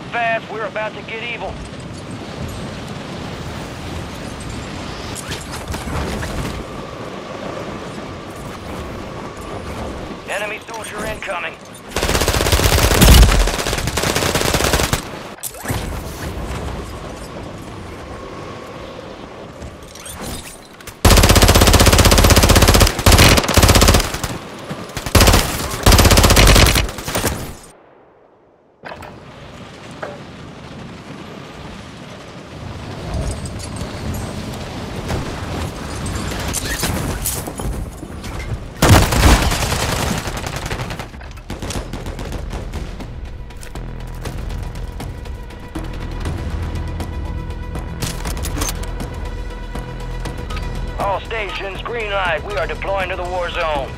up fast. We're about to get evil. Enemy soldier incoming. All stations, green light. We are deploying to the war zone.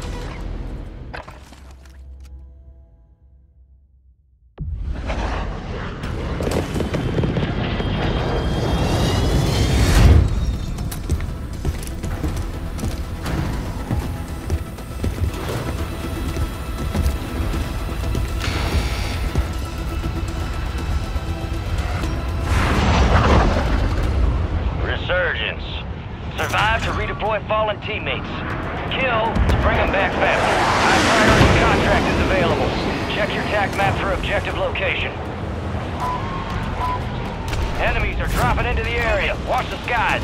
Resurgence. Survive to redeploy fallen teammates. Kill to bring them back faster. High priority contract is available. Check your TAC map for objective location. Enemies are dropping into the area. Watch the skies.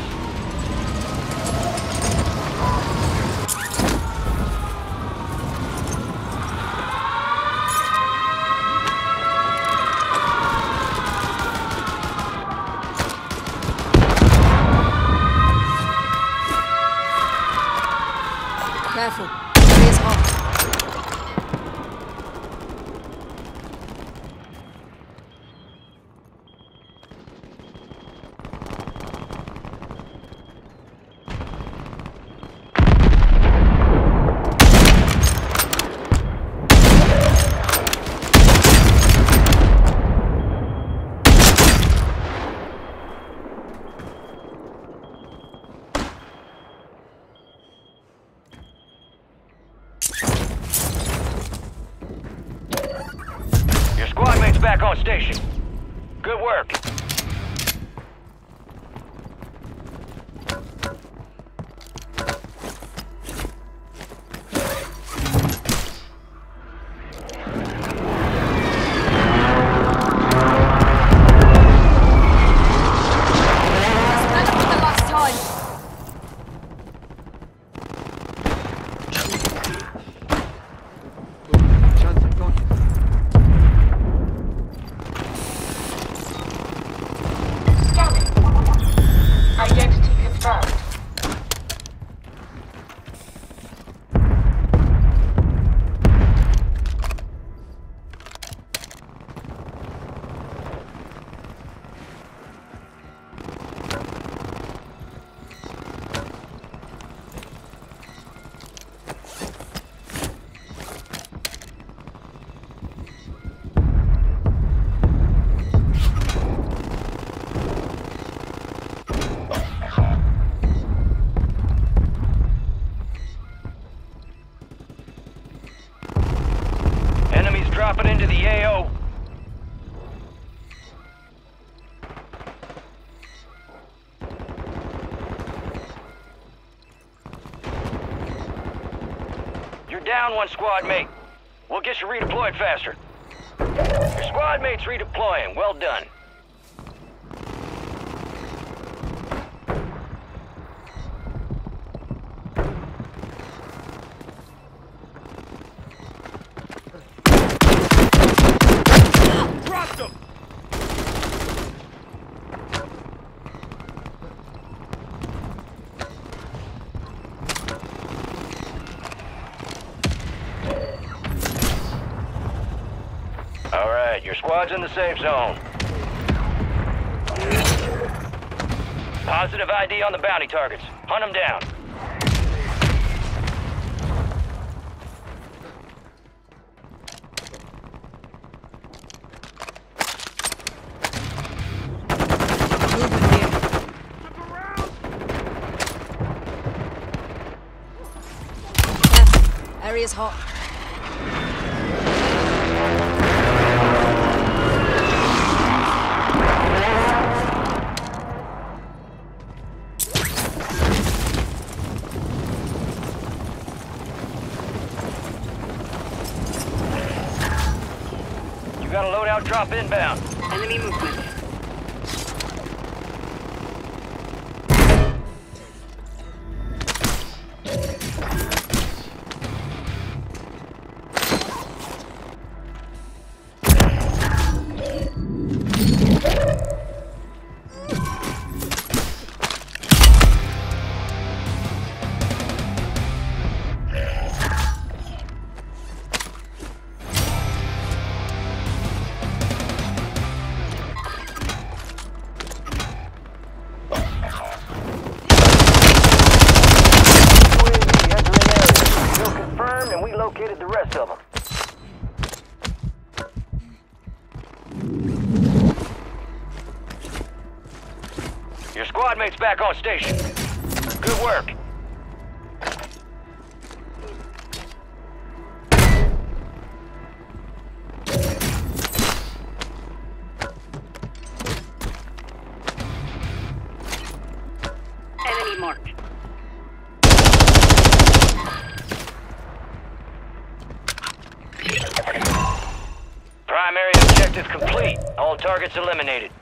Careful. Area's hot. Squad mates back on station. Good work. Dropping into the AO. You're down one squad mate. We'll get you redeployed faster. Your squad mate's redeploying. Well done. Alright, your squad's in the safe zone. Positive ID on the bounty targets. Hunt them down. Area's hot. loadout drop inbound. Enemy movement. Located the rest of them. Your squad mate's back on station. Good work. Enemy marked. Primary objective complete. All targets eliminated.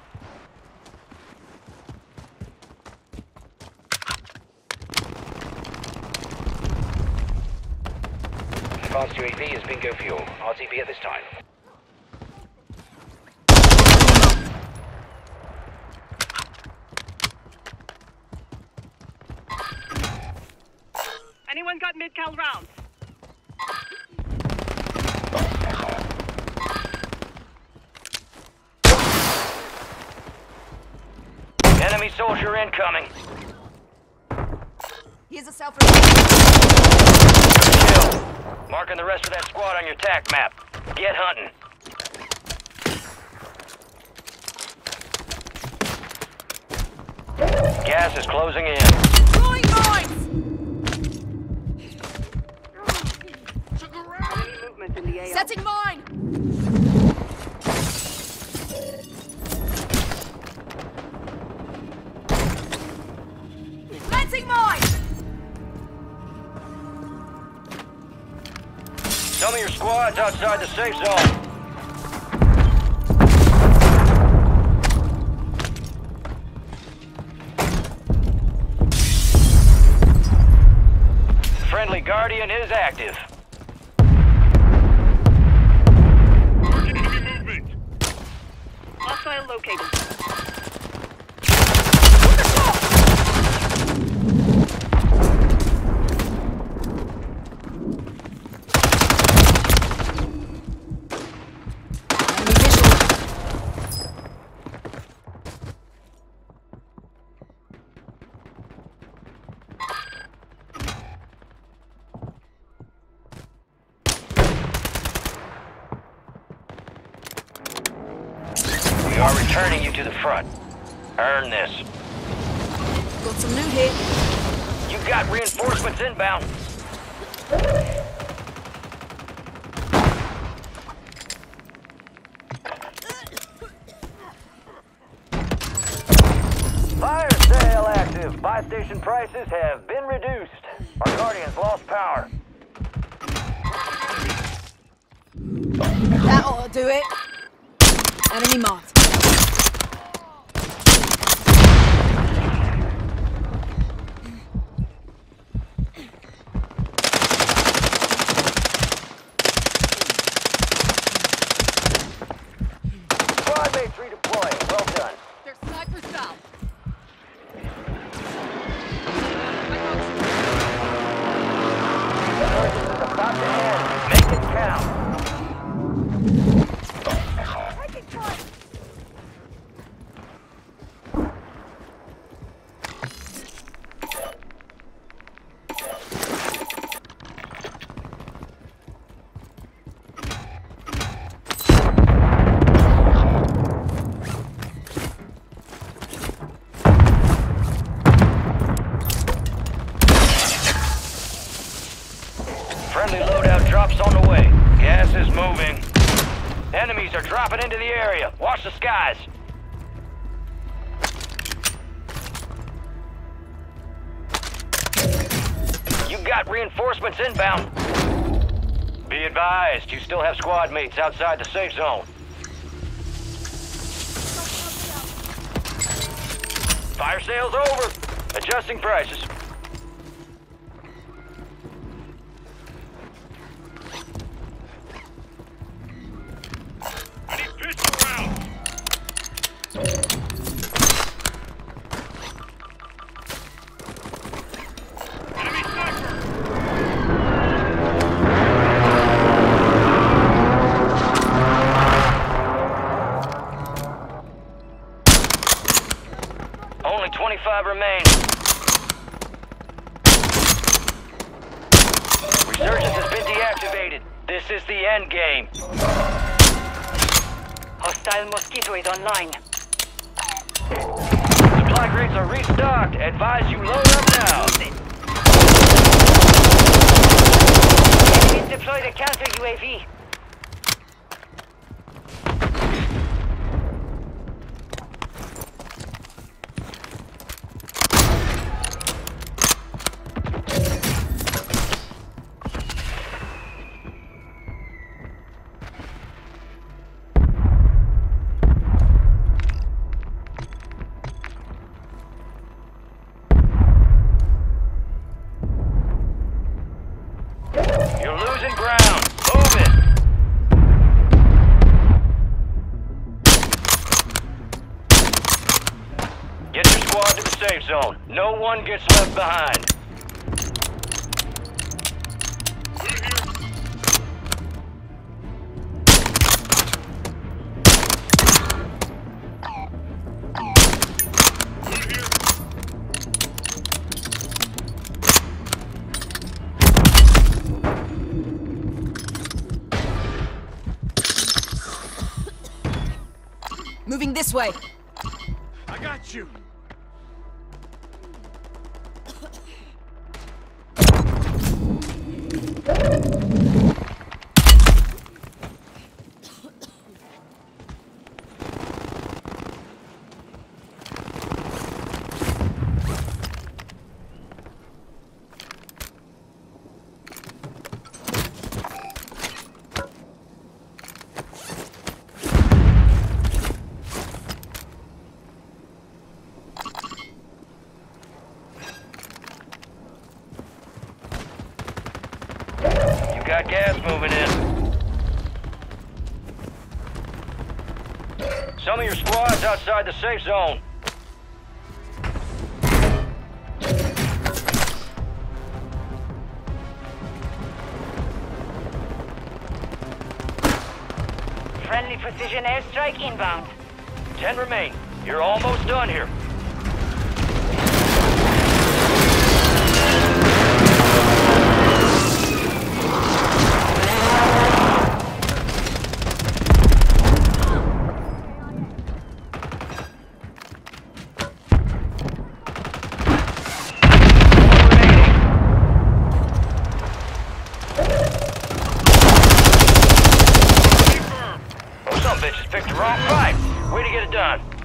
Advanced UAV is bingo fuel. RTB at this time. Anyone got mid-cal rounds? Enemy soldier incoming. Here's a self Kill. Marking the rest of that squad on your TAC map. Get hunting. Gas is closing in. Throwing mines! Enemy movement in the AO. Setting mine! Planting mine! Some of your squad's outside the safe zone. Friendly Guardian is active. Enemy movement. Hostile located. We are returning you to the front. Earn this. Got some loot here. You got reinforcements inbound. Fire sale active. Buy station prices have been reduced. Our Guardians lost power. That ought to do it. Enemy marked. Squad mates redeploying. Well done. There's snipers down. This is about to end. Make it count. Friendly loadout drops on the way. Gas is moving. Enemies are dropping into the area. Watch the skies. You got reinforcements inbound. Be advised, you still have squad mates outside the safe zone. Fire sale's over. Adjusting prices. I need pistol rounds. Enemy sniper. Only 25 remain. Resurgence has been deactivated. This is the end game. Hostile Mosquito is online. Supply crates are restocked. Advise you load up now. Enemies deployed a counter UAV. You're losing ground. Move it. Get your squad to the safe zone. No one gets left behind. Good here. Good here. Moving this way. I got you. You got gas moving in. Some of your squad's outside the safe zone. Friendly precision airstrike inbound. 10 remain. You're almost done here. Some bitches picked the wrong fight. Way to get it done.